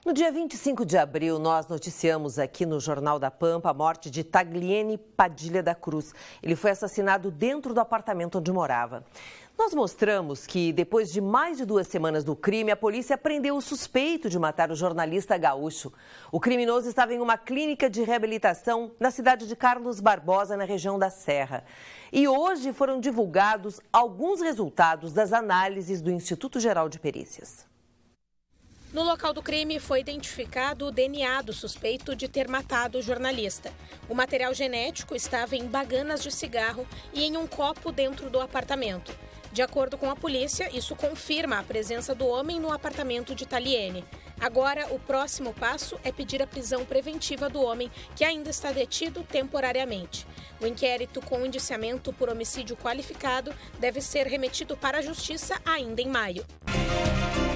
No dia 25 de abril, nós noticiamos aqui no Jornal da Pampa a morte de Tagliene Padilha da Cruz. Ele foi assassinado dentro do apartamento onde morava. Nós mostramos que, depois de mais de 2 semanas do crime, a polícia prendeu o suspeito de matar o jornalista gaúcho. O criminoso estava em uma clínica de reabilitação na cidade de Carlos Barbosa, na região da Serra. E hoje foram divulgados alguns resultados das análises do Instituto Geral de Perícias. No local do crime foi identificado o DNA do suspeito de ter matado o jornalista. O material genético estava em baganas de cigarro e em um copo dentro do apartamento. De acordo com a polícia, isso confirma a presença do homem no apartamento de Tagliene. Agora, o próximo passo é pedir a prisão preventiva do homem, que ainda está detido temporariamente. O inquérito com indiciamento por homicídio qualificado deve ser remetido para a Justiça ainda em maio.